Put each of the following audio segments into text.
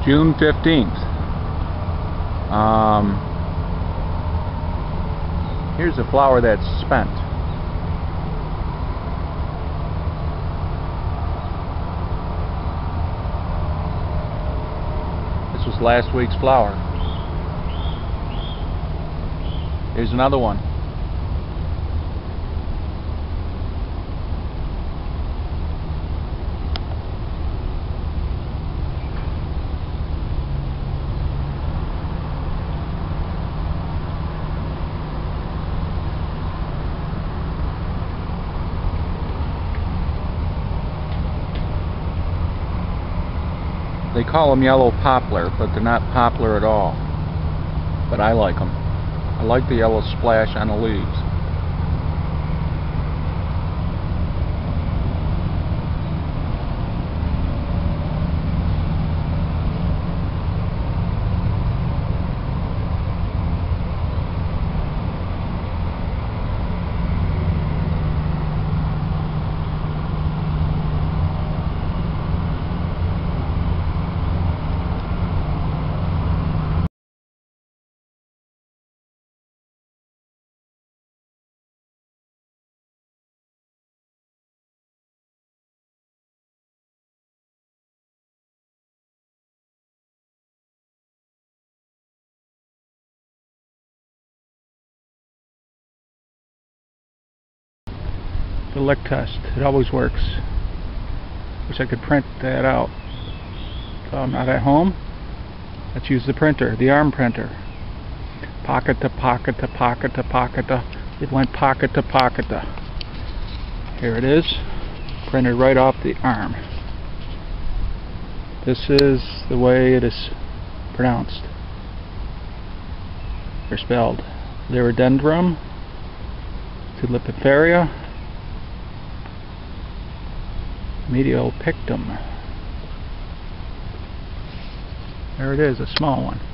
June 15th. Here's a flower that's spent. This was last week's flower. Here's another one. They call them yellow poplar, but they're not poplar at all. But I like them. I like the yellow splash on the leaves. The lick test, it always works. Wish I could print that out. So I'm not at home. Let's use the printer, the arm printer. Pocket to pocket to pocket to pocket to. It went pocket to pocket to. Here it is, printed right off the arm. This is the way it is pronounced. They're spelled Liriodendron, Tulipiferia, Mediopictum. There it is, a small one.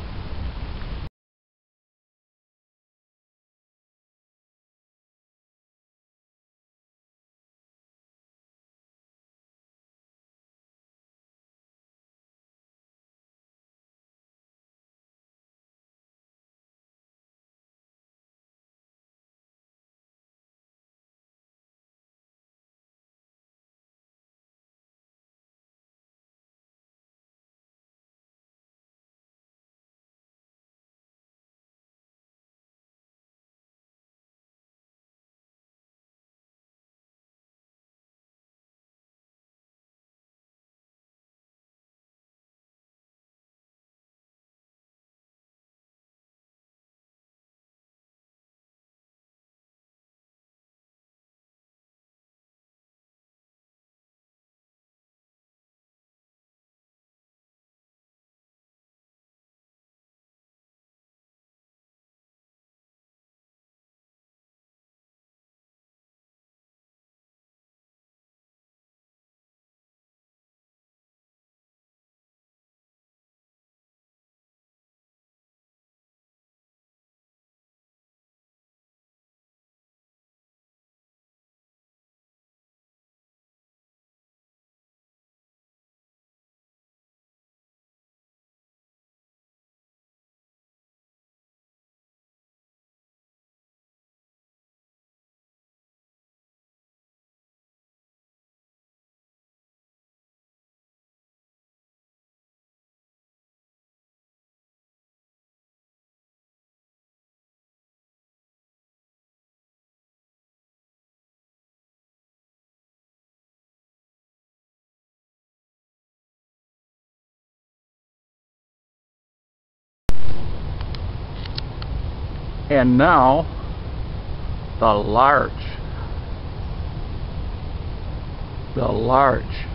And now, the large.